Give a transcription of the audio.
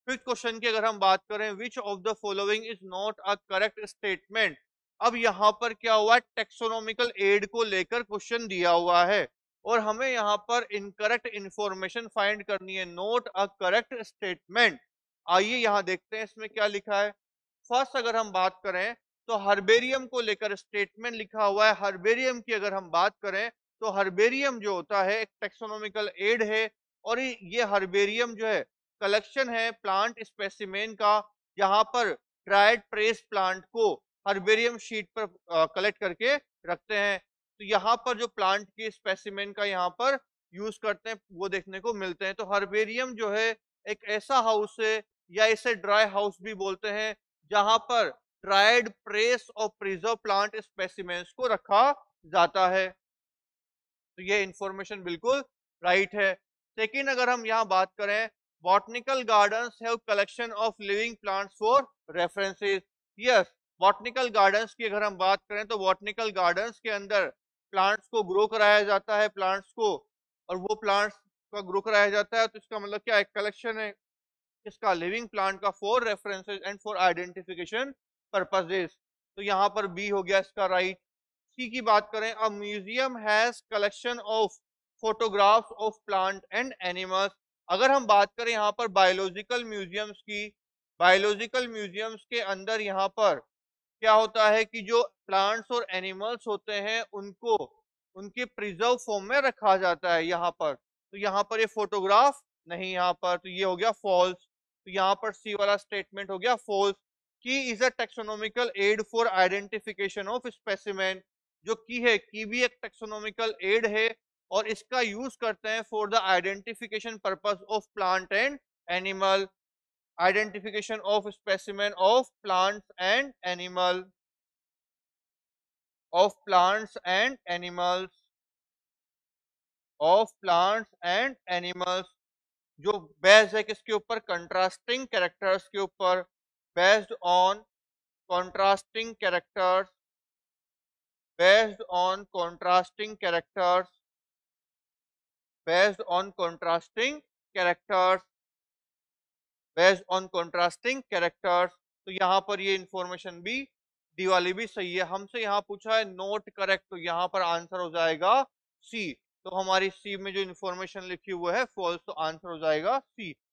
Fifth question की अगर हम बात करें, which of the following is not a correct statement. अब यहाँ पर क्या हुआ, टेक्सोनॉमिकल एड को लेकर क्वेश्चन दिया हुआ है और हमें यहाँ पर इनकरेक्ट इंफॉर्मेशन फाइंड करनी है, नोट अ करेक्ट स्टेटमेंट। आइए यहाँ देखते हैं इसमें क्या लिखा है। फर्स्ट अगर हम बात करें तो हर्बेरियम को लेकर स्टेटमेंट लिखा हुआ है। हर्बेरियम की अगर हम बात करें तो हर्बेरियम जो होता है एक टेक्सोनॉमिकल एड है और ये हर्बेरियम जो है कलेक्शन है प्लांट स्पेसिमेन का, यहाँ पर ड्राइड प्रेस प्लांट को हर्बेरियम शीट पर कलेक्ट करके रखते हैं। तो यहाँ पर जो प्लांट के स्पेसिमेन का यहाँ पर यूज करते हैं वो देखने को मिलते हैं। तो हर्बेरियम जो है एक ऐसा हाउस है या इसे ड्राई हाउस भी बोलते हैं जहां पर ड्राइड प्रेस और प्रिजर्व प्लांट स्पेसिमेंस को रखा जाता है। तो ये इंफॉर्मेशन बिल्कुल राइट है। सेकंड अगर हम यहाँ बात करें, botanical gardens have collection of living plants for references. Yes, botanical gardens की अगर हम बात करें तो बॉटनिकल गार्डन्स के अंदर प्लांट्स को ग्रो कराया जाता है, प्लांट्स को, और वो प्लांट्स का ग्रो कराया जाता है तो इसका मतलब क्या है, कलेक्शन है इसका लिविंग प्लांट का for references and for identification purposes. तो यहाँ पर बी हो गया इसका राइट। सी की बात करें, a museum has collection of photographs of plant and animals. अगर हम बात करें यहाँ पर बायोलॉजिकल म्यूजियम्स की, बायोलॉजिकल म्यूजियम्स के अंदर यहाँ पर क्या होता है कि जो प्लांट्स और एनिमल्स होते हैं उनको उनके प्रिजर्व फॉर्म में रखा जाता है यहाँ पर। तो यहाँ पर ये फोटोग्राफ नहीं, यहाँ पर तो ये हो गया फॉल्स। तो यहाँ पर सी वाला स्टेटमेंट हो गया false. Key is a taxonomical aid for identification of specimen. जो की है, की भी एक टेक्सोनॉमिकल एड है और इसका यूज करते हैं for the identification purpose of plant and animal. identification of specimen of plants and animal, of plants and animals, of plants and animals। जो बेस्ड है किसके ऊपर, कंट्रास्टिंग कैरेक्टर्स के ऊपर, based on contrasting characters, based on contrasting characters, based on contrasting characters, based on contrasting characters. तो यहाँ पर ये इंफॉर्मेशन भी डी वाली भी सही है। हमसे यहाँ पूछा है नोट करेक्ट, तो यहाँ पर आंसर हो जाएगा सी। तो हमारी सी में जो इंफॉर्मेशन लिखी हुई है फॉल्स, तो आंसर हो जाएगा सी।